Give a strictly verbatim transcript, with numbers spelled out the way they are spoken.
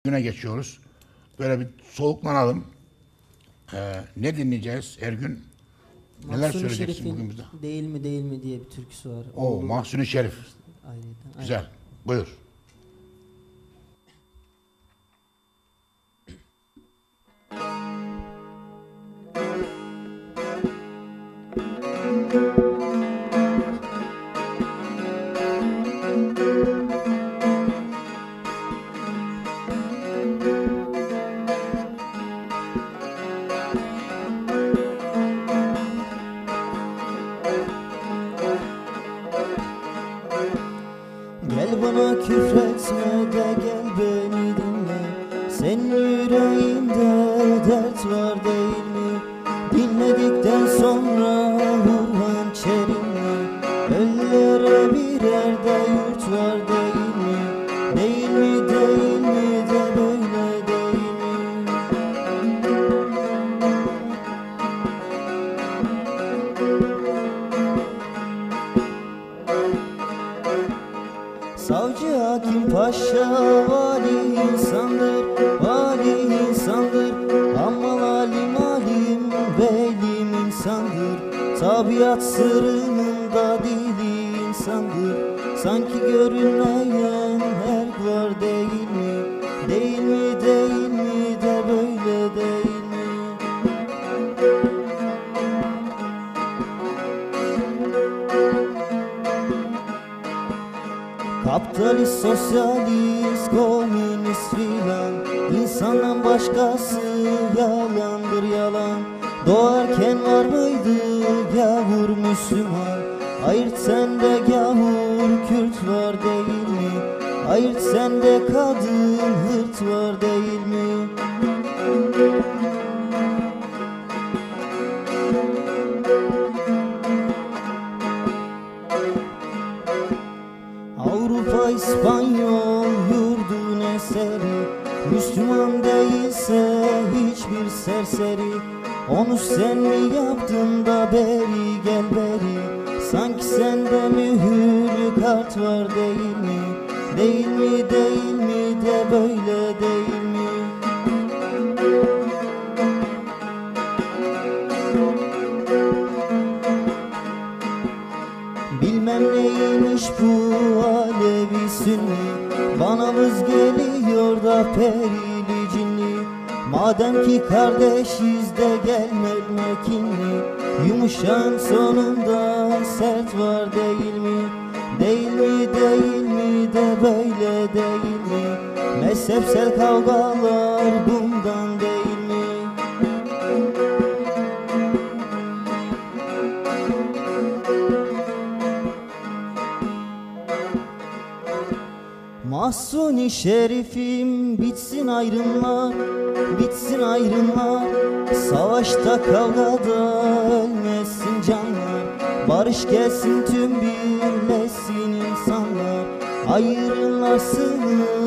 Güne geçiyoruz. Böyle bir soluklanalım. Ee, ne dinleyeceğiz Ergün? Neler Mahsuni söyleyeceksin Şerif'in bugün bize? Değil mi değil mi diye bir türküsü var. Oo, Oğlu- Mahsuni Şerif. Ayrıyeten. Güzel. Buyur. Gel bana küfretme de gel beni dinle. Senin yüreğinde dert var değil mi? Dinledikten sonra vur hançerinle. Ölülere birer de yurt var değil mi? Değil mi değil mi de böyle değil mi? Savcı, hakim, paşa, vali insandır, vali insandır. Ama alim, alim, velim insandır. Tabiat sırrının dili insandır. Sanki görünmeyen her var değil mi? Değil mi, değil mi de böyle değil mi? Kapitalist, sosyalist, komünist filan, İnsandan başkası yalandır yalan. Doğarken var mıydı gavur Müslüman? Ayırt sende gavur Kürt var değil mi? Ayırt sende kadın hırt var değil mi? Avrupa İspanyol yurdun eseri, Müslüman değilse hiçbir serseri. Onu sen mi yaptın da beri gel beri? Sanki sende mühürlü kart var değil mi? Değil mi değil mi de böyle değil mi? Bilmem neymiş bu Alevi Sünni, bana vız geliyor da perili cinli. Madem ki kardeşiz de gelmeme kinli, yumuşağın sonunda sert var değil mi? Değil mi değil mi de böyle değil mi? Mezhepsel kavgalar bundan değil mi? Mahsuni Şerifim, bitsin ayrımlar, bitsin ayrımlar. Savaşta kavgada ölmesin canlar. Barış gelsin tüm birleşsin insanlar. Ayrılar sınır